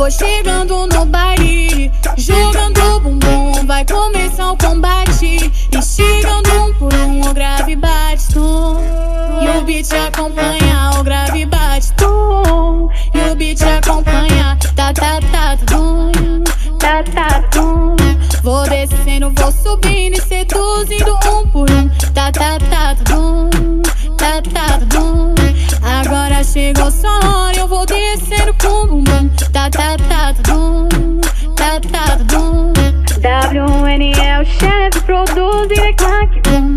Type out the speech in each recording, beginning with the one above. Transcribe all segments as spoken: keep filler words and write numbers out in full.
Vou chegando no baile, jogando bumbum, vai começar o combate. Instigando um por um, o grave bate tum, e o beat acompanha, o grave bate tum, e o beat acompanha, tá tá tá tum, tá tá tum. Vou descendo, vou subindo e seduzindo um por um, tá tá tá tum, tá tá tum. Agora chegou sua hora, eu vou descendo com bumbum, tá tá tá tum, tá tá tum. W N é o chefe, produz e reclame bum.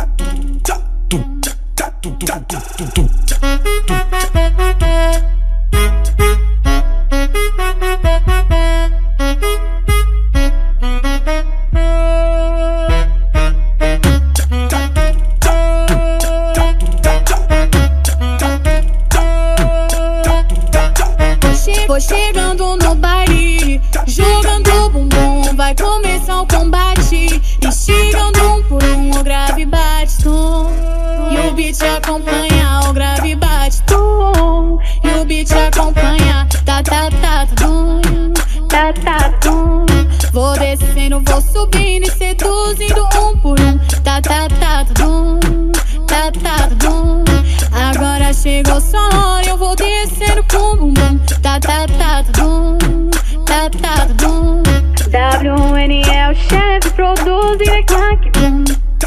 Vou chegando no baile, jogando bumbum, vai começar o combate. Instigando um por um, o grave bate tum, e o beat acompanha, o grave bate tum, e o beat acompanha, tá tá tá tum, tá tá tum. Vou descendo, vou subindo e seduzindo um por um, tá tá tá tum, tá tá tum. Agora chegou sua hora, eu vou descendo com bumbum, tá tá tá tum, tá tá tum. W N é o chefe, produz e reclame bum.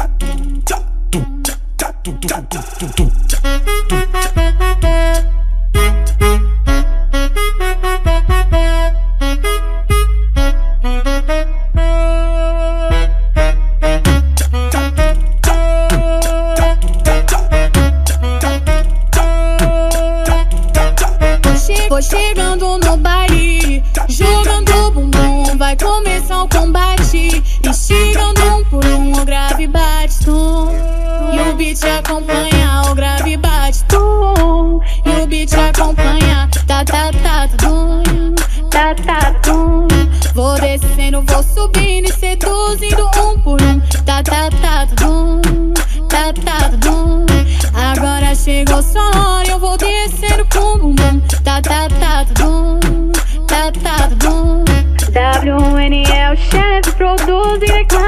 Vou chegando no baile, jogando bumbum, vai começar o combate. Instigando um por um, o grave bate tum, e o beat acompanha, o grave bate tum, e o beat acompanha, tá tá tá tum, tá tá tum. Vou descendo, vou subindo e seduzindo um por um, tá tá tá tum, tá tá tum. Agora chegou sua hora, eu vou descendo com bumbum, tá tá tá tum, tá tá tum. W N é o chefe, produz e reclame.